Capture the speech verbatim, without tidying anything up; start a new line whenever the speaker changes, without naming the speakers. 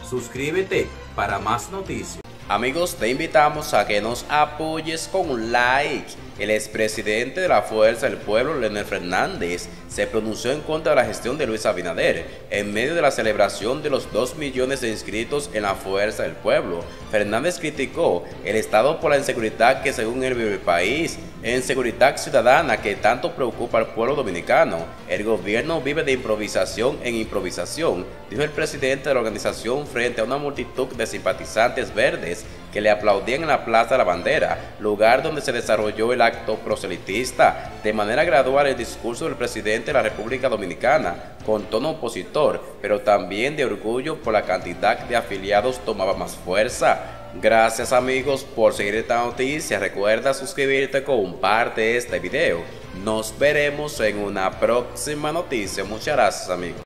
Suscríbete para más noticias.
Amigos, te invitamos a que nos apoyes con un like. El expresidente de la Fuerza del Pueblo, Leonel Fernández, se pronunció en contra de la gestión de Luis Abinader en medio de la celebración de los dos millones de inscritos en la Fuerza del Pueblo. Fernández criticó el estado por la inseguridad que según él vive el país, inseguridad ciudadana que tanto preocupa al pueblo dominicano. El gobierno vive de improvisación en improvisación, dijo el presidente de la organización frente a una multitud de simpatizantes verdes que le aplaudían en la Plaza de la Bandera, lugar donde se desarrolló el acto proselitista. De manera gradual, el discurso del presidente de la República Dominicana, con tono opositor, pero también de orgullo por la cantidad de afiliados, tomaba más fuerza. Gracias amigos por seguir esta noticia. Recuerda suscribirte, comparte este video. Nos veremos en una próxima noticia. Muchas gracias amigos.